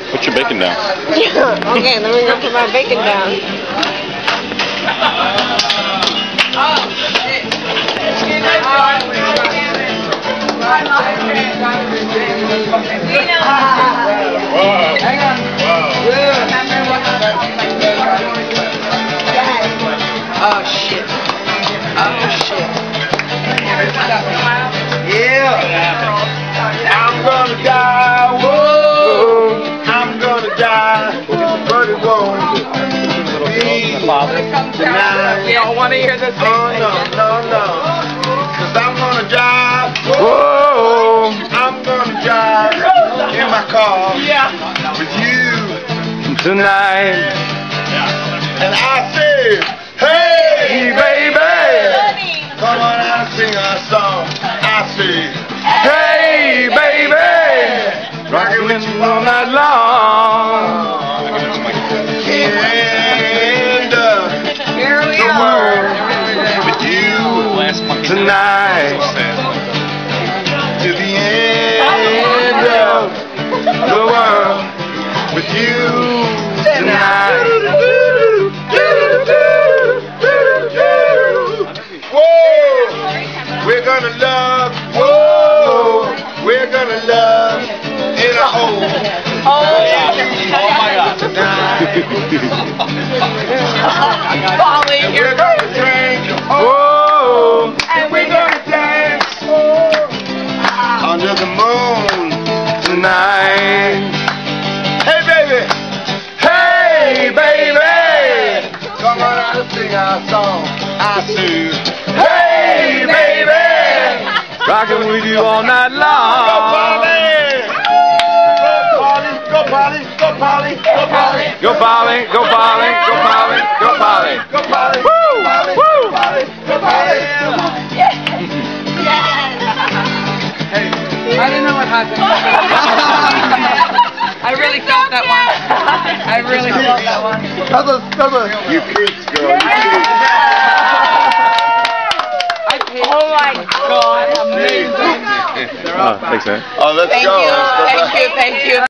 Put your bacon down. Okay, let me go put my bacon down. Oh shit. Oh shit. Yeah. I'm gonna die. Whoa. I'm gonna die. But it won't be tonight. We all want to hear this. Oh no. Cause I'm gonna die. Whoa. I'm gonna die in my car with you tonight. And I say, hey baby, come on out and sing our song. I say, hey baby, rockin' with you all night long. And Here we the are. world with you tonight. To the end of the world with you tonight. We're gonna love, whoa, we're gonna love in a hole. Oh my God. Polly, And you're we're gonna drink, whoa, and we're gonna dance under the moon tonight. Hey baby, come on out and sing our song. I see. Hey baby, rockin' with you all night long. Go Polly, go Polly, go Polly, go Polly, go Polly, go Polly, go Polly, go Polly, go Polly, go Polly, woo, woo, go Polly. Hey, I didn't know what happened. I really felt that one. I really felt that one. You creeps, girl. You creeps. Oh my God, amazing. Thanks, man. Oh, let's go. Let's go back. Thank you.